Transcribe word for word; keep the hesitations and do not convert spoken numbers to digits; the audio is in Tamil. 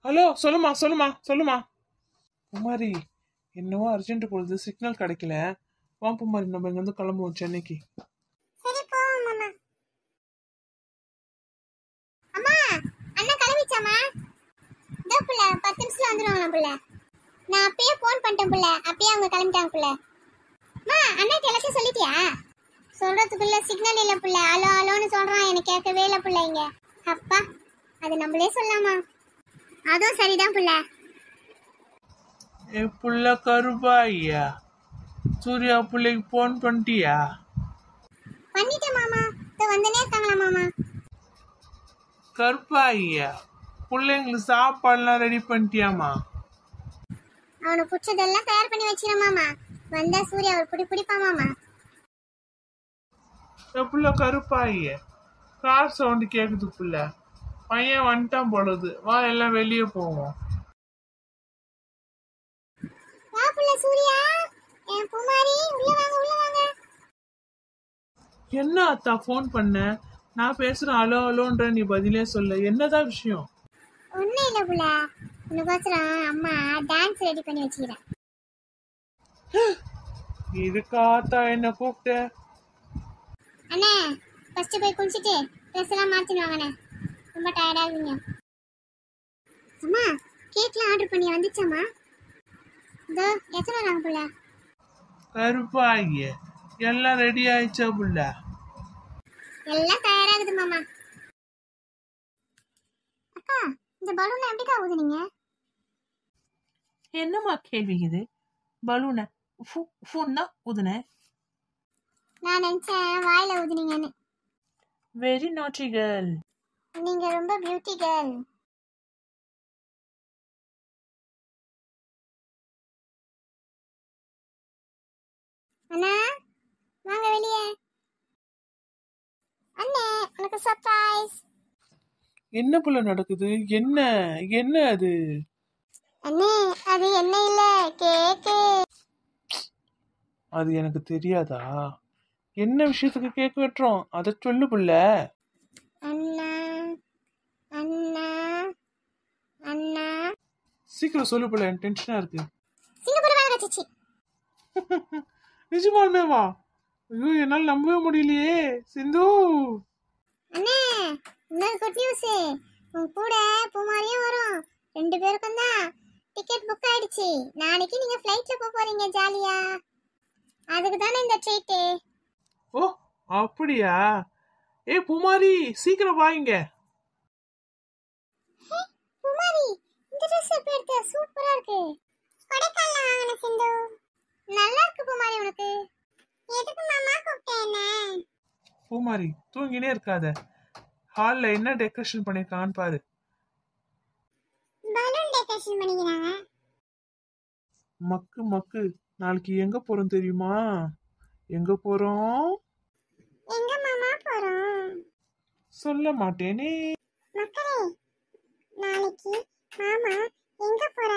ஹலோ, சொல்லுமா சொல்லுமா சொல்லுமா. குமாரி, என்னவோ அர்ஜென்ட் பொழுது சிக்னல் கிடைக்கல. வா குமாரி, நம்ம இங்க இருந்து கிளம்புவோம் சென்னைக்கு. சரி போவோம் மாமா. அம்மா, அண்ணா கிளம்பிச்சாமா? இதோ புள்ள பத்து நிமிஷத்துல வந்துருவாங்களா புள்ள. நான் அப்பயே போன் பண்ணிட்டேன் புள்ள, அப்பயே அவங்க கிளம்பிட்டாங்க புள்ள. அம்மா, அண்ணாக்கு எல்லாத்தையும் சொல்லிட்டியா? சொல்றதுக்குள்ள சிக்னல் இல்ல புள்ள, அலோ அலோன்னு சொல்றான், எனக்கு கேட்கவே இல்ல புள்ள. இங்க அப்பா, அது நம்மளே சொல்லாமா? அதுவும் சரிதான் புள்ள. என் புள்ள கருப்பா ஐயா, சூர்யா பிள்ளைக்கு போன் பண்ணிட்டியா? பண்ணிட்டேன் மாமா, இதோ வந்துனே இருக்காங்களா மாமா. கருப்பா ஐயா, பிள்ளைங்களுக்கு சாப்பாடுலாம் ரெடி பண்ணிட்டியாமா? அவனுக்கு பிடிச்சதெல்லாம் தயார் பண்ணி வச்சிடும் மாமா. வந்தா சூர்யா ஒரு பிடி பிடிப்பா மாமா. என் புள்ள கருப்பா ஐயா, கார் சவுண்டு கேக்குது புள்ள. பையன் வந்துட்டான் பொழுது, வா எல்லாம் வெளியே போவோம். வா புள்ள சூர்யா, என் பூமாரி, உள்ள வாங்க உள்ள வாங்க. என்ன அத்தா போன் பண்ண? நான் பேசுறேன் அலோ அலோன்ற, நீ பதிலே சொல்ல. என்னதான் விஷயம்? ஒன்னும் இல்ல புள்ள, உனக்கோசரம் அம்மா டான்ஸ் ரெடி பண்ணி வச்சுக்கிறேன். இதுக்காத்தா என்ன கூப்பிட்ட? அண்ணே, ஃபர்ஸ்ட் போய் குளிச்சுட்டு ட்ரெஸ் எல்லாம் மாத்தின்னு வாங்கண்ணே, ரொம்ப டயர்டா இருக்கீங்க. அம்மா, கேக்லாம் ஆர்டர் பண்ணி வந்துச்சாம்மா? இதோ எத்தனை வராங்க புள்ள? கருப்பா ஐயா, எல்லாம் ரெடி ஆயிடுச்சா புள்ள? எல்லாம் தயாராகுது மாமா. அக்கா, இந்த பலூனை எப்படிக்கா ஊதுனீங்க? என்னம்மா கேள்வி இது? பலூனை ஃபுன்னா ஊதுன? நான் நினைச்சேன் வாயில ஊதுனீங்கன்னு. வெரி நாட்டி கேர்ள். நீங்க ரொம்ப பியூட்டி கேர்ள். அண்ணா, வாங்க வெளியே. அண்ணே, உனக்கு சர்ப்ரைஸ். என்ன புள்ள நடக்குது? என்ன என்ன அது? அண்ணே, அது என்ன இல்ல, கேக்கு. அது எனக்கு தெரியாதா? என்ன விஷயத்துக்கு கேக் வெட்டுறோம், அதை சொல்லு புள்ள. அண்ணா அண்ணா அண்ணா, சீக்கிரம் சொல்லு புள்ள, எனக்கு டென்ஷனா இருக்கு. சிங்கப்பூர் வேலை கச்சிச்சு. நிஜமாலுமே வா? ஐயோ, என்னால நம்பவே முடியலையே சிந்து. அண்ணே, இன்னொரு குட் நியூஸ். உன் கூட பூமாரியும் வரும். ரெண்டு பேருக்கும் தான் டிக்கெட் புக் ஆயிடுச்சு. நாளைக்கு நீங்க ஃப்ளைட்ல போக போறீங்க ஜாலியா. அதுக்கு தானே இந்த ட்ரீட். ஓ அப்படியா? ஏ பூமாரி, சீக்கிரம் வாங்க. பூமாரி, இந்த ட்ரெஸ் எப்படி எடுத்த? சூப்பரா இருக்கு. கொடைக்கானல்ல வாங்குன சிந்து. நல்லா இருக்கு பூமாரி உனக்கு. எதுக்கு மாமா கூப்பிட்டேனே? பூமாரி, தூங்கினே இருக்காத. ஹால்ல என்ன டெக்கரேஷன் பண்ணிருக்கான்னு பாரு. பலூன் டெக்கரேஷன் பண்ணிக்கிறாங்க. மக்கு மக்கு, நாளைக்கு எங்க போறோம் தெரியுமா? எங்க போறோம்? எங்க மாமா போறோம்? சொல்ல மாட்டேனே. மக்களே, நாளைக்கு மாமா எங்க போறாரு